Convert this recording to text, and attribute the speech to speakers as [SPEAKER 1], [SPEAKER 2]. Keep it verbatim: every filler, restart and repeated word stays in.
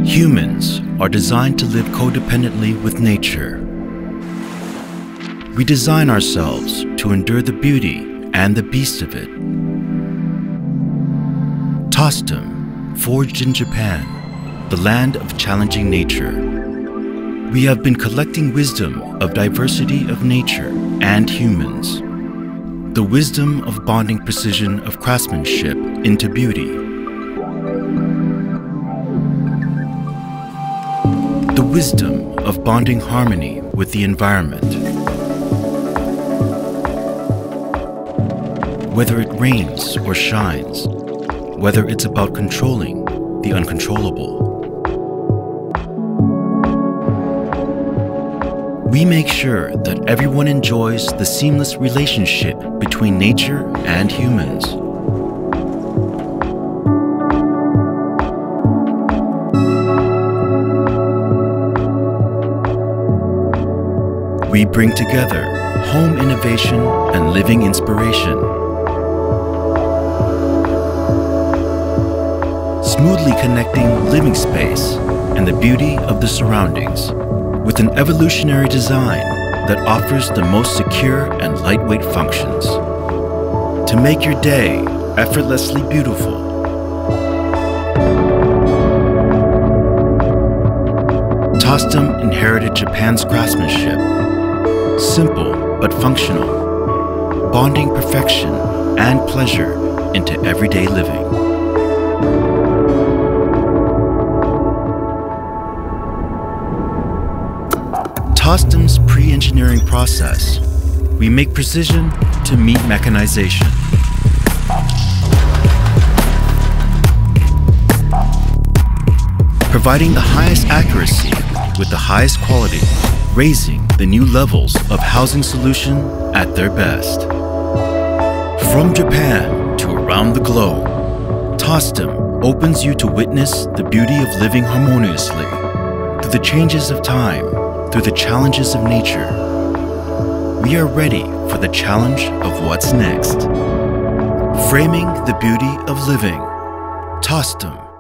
[SPEAKER 1] Humans are designed to live codependently with nature. We design ourselves to endure the beauty and the beast of it. Tostum, forged in Japan, the land of challenging nature. We have been collecting wisdom of diversity of nature and humans. The wisdom of bonding precision of craftsmanship into beauty. The wisdom of bonding harmony with the environment. Whether it rains or shines, whether it's about controlling the uncontrollable. We make sure that everyone enjoys the seamless relationship between nature and humans. We bring together home innovation and living inspiration. Smoothly connecting living space and the beauty of the surroundings with an evolutionary design that offers the most secure and lightweight functions to make your day effortlessly beautiful. Tostum inherited Japan's craftsmanship, simple but functional, bonding perfection and pleasure into everyday living. Tostum's pre-engineering process, we make precision to meet mechanization. Providing the highest accuracy with the highest quality, raising the new levels of housing solution at their best. From Japan to around the globe, Tostum opens you to witness the beauty of living harmoniously through the changes of time, through the challenges of nature. We are ready for the challenge of what's next. Framing the beauty of living. Tostum.